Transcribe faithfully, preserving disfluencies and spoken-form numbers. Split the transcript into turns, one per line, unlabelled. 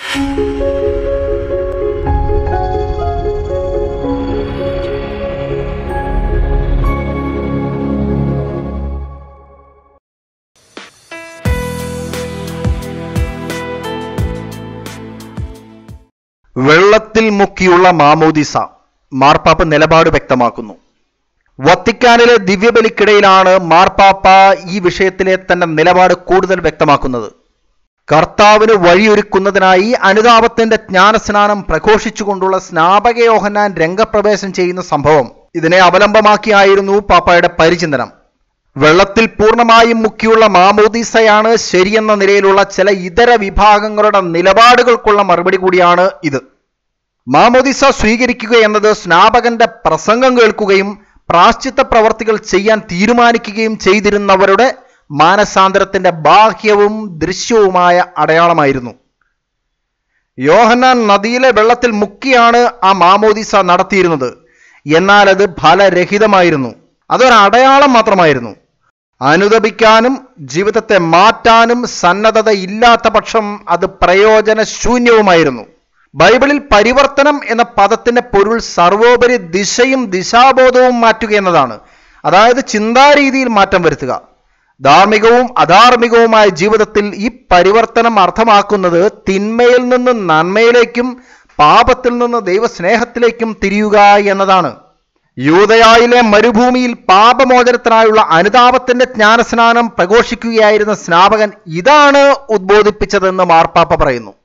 വെള്ളത്തിൽ മുക്കിയുള്ള മാമോദിസ മാർപ്പാപ്പ നിലപാട് വ്യക്തമാക്കുന്നു. വത്തിക്കാനിലെ ദിവ്യബലിക്കിടയിലാണ് മാർപ്പാപ്പ ഈ വിഷയത്തിലെ തന്റെ നിലപാട് കൂടുതൽ വ്യക്തമാക്കുന്നത്. കർത്താവിന് വഴിയൊരുക്കുന്നതിനായി അനുതാപത്തിന്റെ ജ്ഞാനസ്നാനം പ്രഘോഷിച്ചുകൊണ്ടുള്ള സ്നാപക യോഹന്നാൻ രംഗപ്രവേശം ചെയ്യുന്ന സംഭവം ഇതിനെ അവലംബമാക്കിയായിരുന്നു പാപ്പായുടെ പരിചിന്തനം. വെള്ളത്തിൽ പൂർണ്ണമായും മുക്കിയുള്ള മാമോദീസയാണ് ശരിയെന്ന നിലയിലുള്ള ചില ഇതര വിഭാഗങ്ങളുടെ നിലപാടുകൾക്കുള്ള മറുപടി കൂടിയാണ് ഇത്. മാമോദീസ സ്വീകരിക്കുക എന്നത് സ്നാപകന്റെ പ്രസംഗം കേൾക്കുകയും പ്രാശ്ചിത്ത പ്രവർത്തികൾ ചെയ്യാൻ തീരുമാനിക്കുകയും ചെയ്തിരുന്നവരുടെ മാനസാന്തരത്തിന്റെ ബാഹ്യവും ദൃശ്യവുമായ അടയാളമായിരുന്നു. യോഹന്നാൻ നദിയിലെ വെള്ളത്തിൽ മുക്കിയാണ് ആ മാമോദീസ നടത്തിയിരുന്നത്. എന്നാൽ അത് ഫലരഹിതമായിരുന്നു. അതൊരു അടയാളം മാത്രമായിരുന്നു. അനുദപിക്കാനും ജീവിതത്തെ മാറ്റാനും സന്നദ്ധത ഇല്ലാത്ത പക്ഷം അത് പ്രയോജനശൂന്യവുമായിരുന്നു. ബൈബിളിൽ പരിവർത്തനം എന്ന പദത്തിന്റെ പൊരുൾ സർവോപരി ദിശയും ദിശാബോധവും മാറ്റുക എന്നതാണ്. അതായത് ചിന്താരീതിയിൽ മാറ്റം വരുത്തുക. ധാർമ്മികവും അധാർമികവുമായ ജീവിതത്തിൽ ഈ പരിവർത്തനം അർത്ഥമാക്കുന്നത് തിന്മയിൽ നിന്ന് നന്മയിലേക്കും പാപത്തിൽ നിന്ന് ദൈവസ്നേഹത്തിലേക്കും തിരിയുക എന്നതാണ്. യൂദയായിലെ മരുഭൂമിയിൽ പാപമോചനത്തിനായുള്ള അനുതാപത്തിന്റെ ജ്ഞാനസ്നാനം പ്രഘോഷിക്കുകയായിരുന്ന സ്നാപകൻ ഇതാണ് ഉദ്ബോധിപ്പിച്ചതെന്ന് മാർപ്പാപ്പ പറയുന്നു.